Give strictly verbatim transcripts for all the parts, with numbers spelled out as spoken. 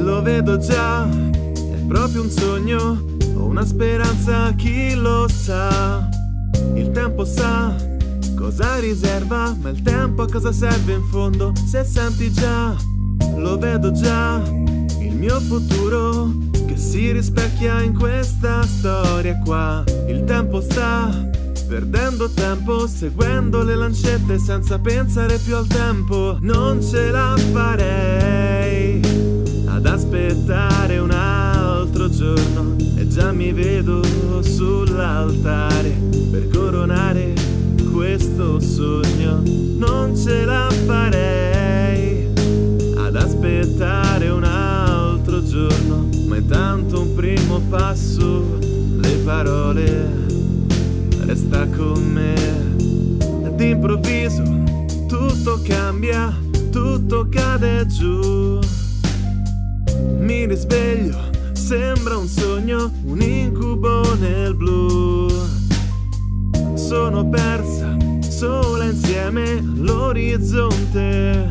Lo vedo già, è proprio un sogno, ho una speranza, chi lo sa. Il tempo sa cosa riserva, ma il tempo a cosa serve in fondo? Se senti già, lo vedo già, il mio futuro che si rispecchia in questa storia qua. Il tempo sta perdendo tempo, seguendo le lancette senza pensare più al tempo. Non ce la farei ad aspettare un altro giorno, e già mi vedo sull'altare per coronare questo sogno. Non ce la farei ad aspettare un altro giorno, ma intanto un primo passo, le parole, resta con me. Ed d'improvviso tutto cambia, tutto cade giù. Mi risveglio, sembra un sogno, un incubo nel blu. Sono persa, sola insieme all'orizzonte.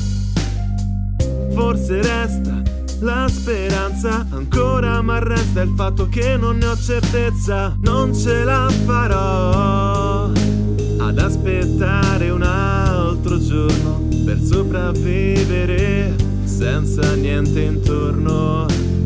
Forse resta la speranza ancora, ma resta il fatto che non ne ho certezza. Non ce la farò ad aspettare un altro giorno per sopravvivere senza niente intorno.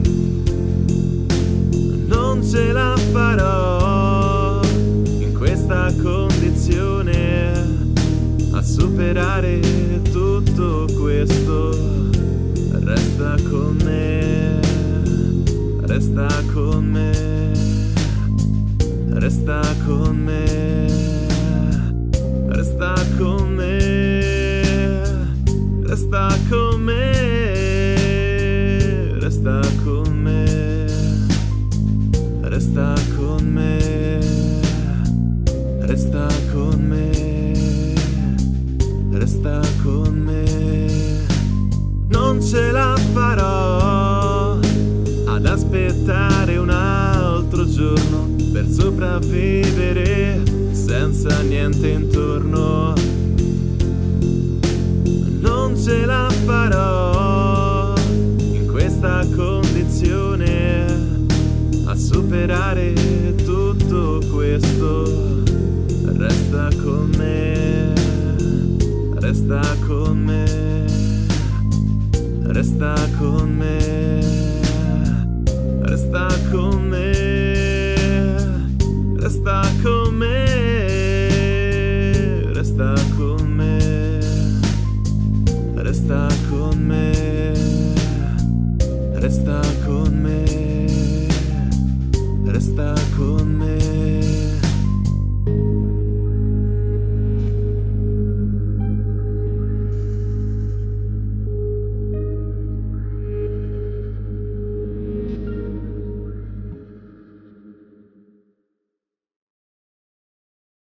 Non ce la farò in questa condizione a superare tutto questo. Resta con me, resta con me, resta con me, resta con me, resta con me, resta con me, resta con me, resta con me, resta con me. Non ce la farò ad aspettare un altro giorno per sopravvivere senza niente intorno. Non ce la farò in questa condizione a superare tutto questo. Resta con me, resta con me, resta con